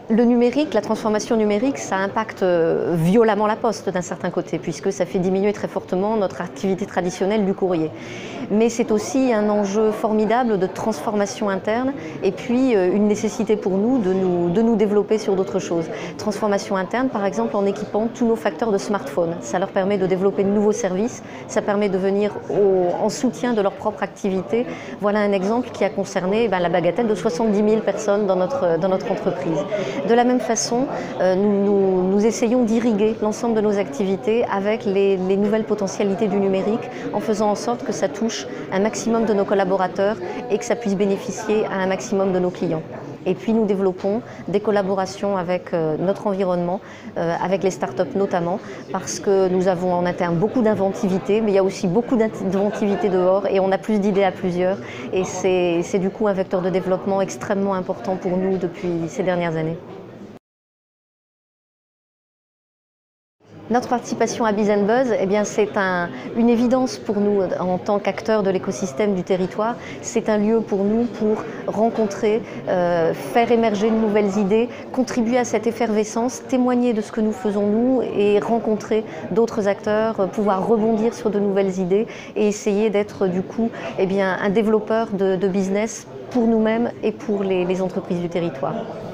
Le numérique, la transformation numérique, ça impacte violemment la Poste d'un certain côté, puisque ça fait diminuer très fortement notre activité traditionnelle du courrier. Mais c'est aussi un enjeu formidable de transformation interne et puis une nécessité pour nous de nous développer sur d'autres choses. Transformation interne, par exemple, en équipant tous nos facteurs de smartphone. Ça leur permet de développer de nouveaux services, ça permet de venir en soutien de leur propre activité. Voilà un exemple qui a concerné la bagatelle de 70 000 personnes dans notre entreprise. De la même façon, nous essayons d'irriguer l'ensemble de nos activités avec les nouvelles potentialités du numérique en faisant en sorte que ça touche un maximum de nos collaborateurs et que ça puisse bénéficier à un maximum de nos clients. Et puis nous développons des collaborations avec notre environnement, avec les startups notamment, parce que nous avons en interne beaucoup d'inventivité, mais il y a aussi beaucoup d'inventivité dehors et on a plus d'idées à plusieurs. Et c'est du coup un vecteur de développement extrêmement important pour nous depuis ces dernières années. Notre participation à BizNBuzz, c'est une évidence pour nous en tant qu'acteurs de l'écosystème du territoire. C'est un lieu pour nous pour rencontrer, faire émerger de nouvelles idées, contribuer à cette effervescence, témoigner de ce que nous faisons nous et rencontrer d'autres acteurs, pouvoir rebondir sur de nouvelles idées et essayer d'être du coup un développeur de business pour nous-mêmes et pour les entreprises du territoire.